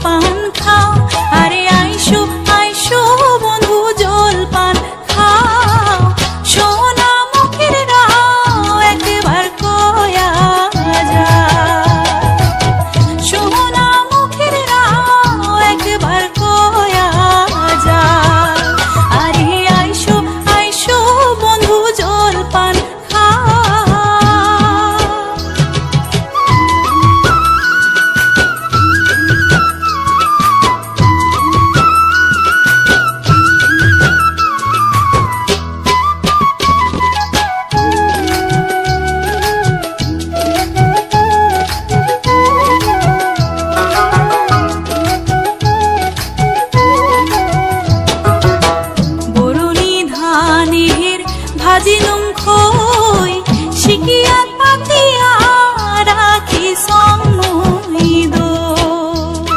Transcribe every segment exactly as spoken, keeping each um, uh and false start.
পান খাও, আরে আইসো আইসো বন্ধু জলপান খাও, সোনা মুখের রাও একবার কয়া যায়, সোনা মুখের রাও একবার কয়া যায়, আরে আইসো আইসো বন্ধু জলপান ভাজি নুম খই শিকিয়া পাতিয়া রাখি সময় দই,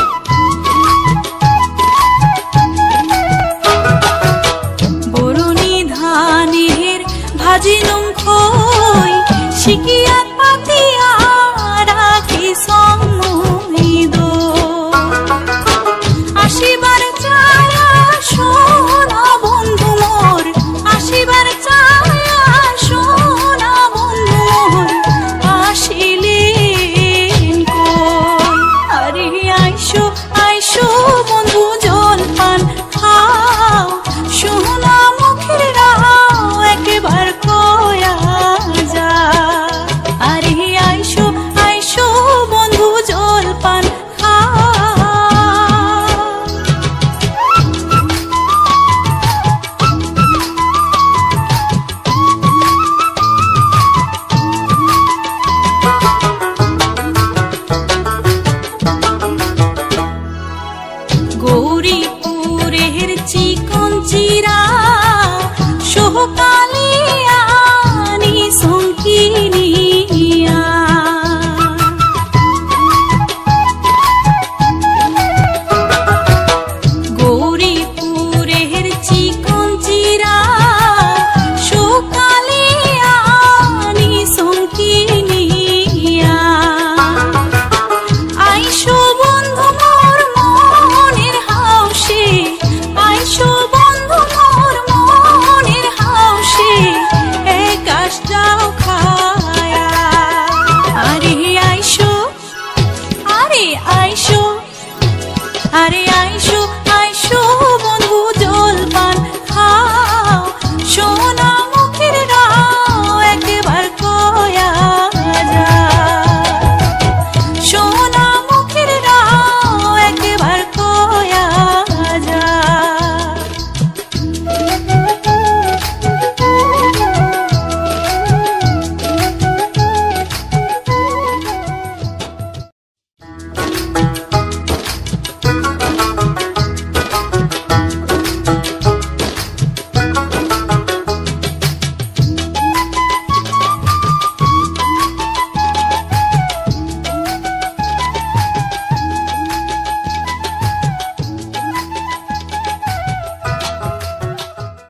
বরুণী ধানের ভাজি নুম খই শিকিয়া পাতিয়া রাখি সময় দই, আসিবার চায়া সোনা বন্ধু মোর, আসিবার চায়া সোনা বন্ধু মোর, আসিলেন কই, আরে আইসো আইসো বন্ধু জলপান খাও, সোনা মুখের রাও একবার কয়া যায়, আরে আইসো আইসো বন্ধু জলপান গৌরীপুরের চিকন চিরা সোহকালিয়া নি সংকিনিয়া, গৌরীপুরের চিকন চিরা সোহকালিয়া নি সংকিনিয়া, আইসো বন্ধু মোর মনের হাউসে, আইসো বন্ধু মোর মনের হাউসে একাশটাও খায়া, আরে আইসো আরে আইসো আরে